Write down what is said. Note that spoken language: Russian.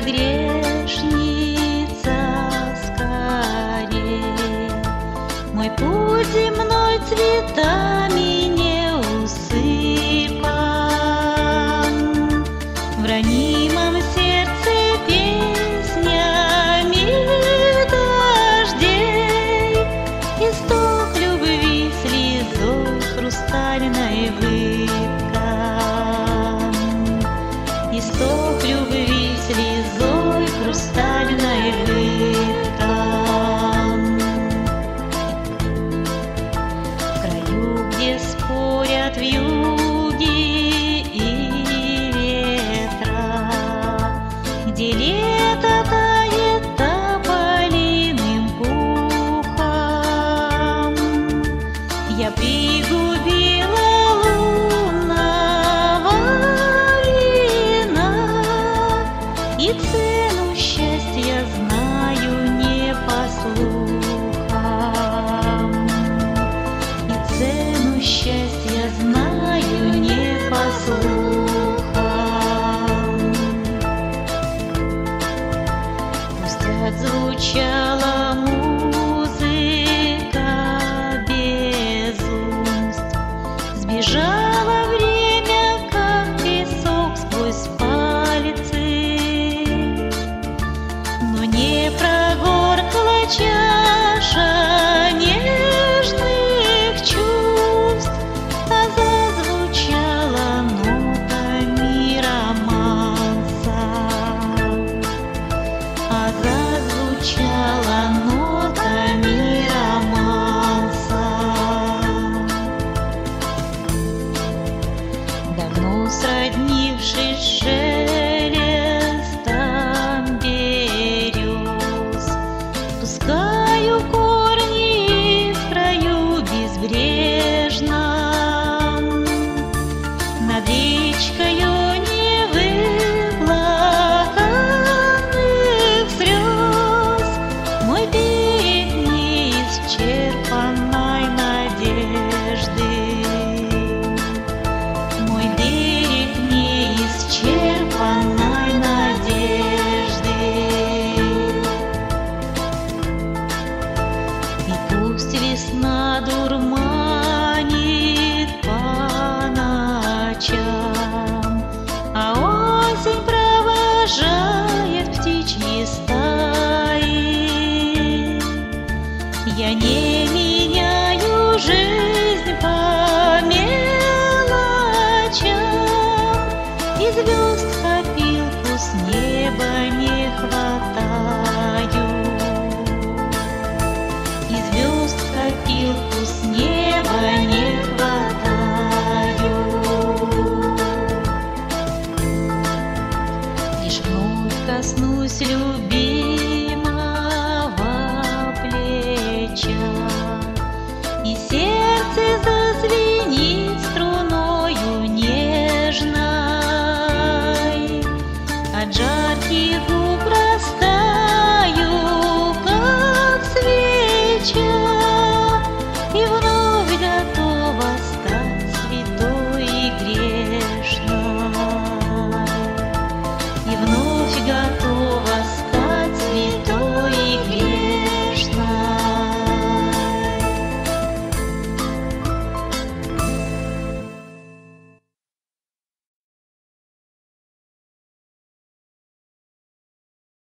грешница, скорей. Мой путь земной цветами не усыпан, в ранимом сердце песнями дождей, исток любви слезой хрустальной выткан, исток любви слезой хрустальной выткан. В краю, где спорят вьюги и ветра, где лето тает тополиным пухом, я пригубила лунного вина, и цену счастья знаю не по слухам, и цену счастья знаю не по слухам. Пусть отзвучала музыка без уст, сбежало время, как песок сквозь пальцы, но не прогоркла чаша нежных чувств, а зазвучала нотами романса, а зазвучала нотами романса. Давно сроднившись шелестом берез, пускаю корни в краю безбрежном, над речкою невыплаканных слез, мой берег неисчерпанной надежды, мой берег неисчерпанной надежды. И пусть весна дурманит по ночам, а осень провожает птичьи стаи, я не меняю жизнь по мелочам, и звезд в копилку с неба не хватаю, и звезд в копилку с неба не хватаю. Лишь вновь коснусь любви